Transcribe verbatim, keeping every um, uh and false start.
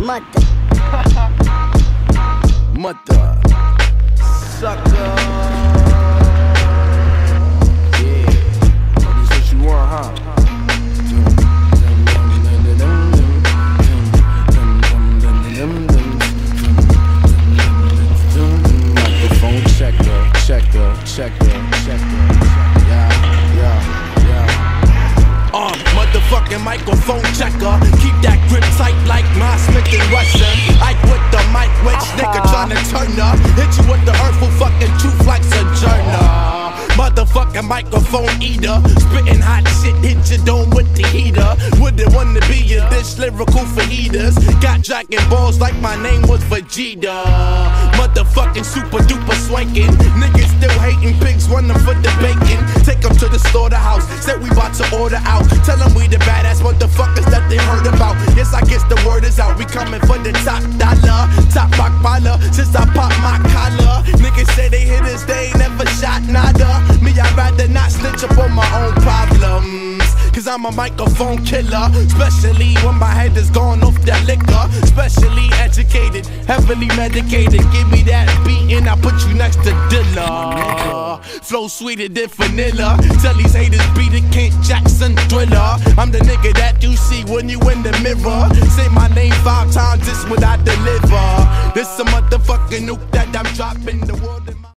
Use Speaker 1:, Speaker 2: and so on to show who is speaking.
Speaker 1: Mother.
Speaker 2: Mother. Sucker. Yeah. This what you want, huh? Microphone checker, checker, checker, checker. Yeah, yeah, yeah. Uh, motherfucking microphone checker. Keep that grip tight like my Smith and Wesson. Ike with the mic, which nigga tryna turn up. Hit you with the hurtful fucking truth like Sojourner. Motherfucking microphone eater, spitting hot shit, hit your dome with the heater. Wouldn't wanna be a dish lyrical for heaters. Got dragon balls like my name was Vegeta. Motherfucking super duper swanking. Niggas still hating, pigs running for the bacon. Take them to the slaughterhouse, said we bout to order out. Tell them we the badass motherfuckers that they heard about. Yes, I guess the word is out, we coming for the top dollar. Top rock baller, since I pop my collar. Niggas say they hit us, they ain't never shot nada. Me, I'd rather not snitch up on my own problems, cause I'm a microphone killer. Especially when my head is gone off that liquor. Specially educated, heavily medicated. Give me that beat and I put you next to Dilla. Flow sweeter than vanilla. Tell these haters beat it, Kent Jackson Thriller. I'm the nigga that you see when you in the mirror. Say my name five times, this what I deliver. This a motherfucking nuke that I'm dropping the world in my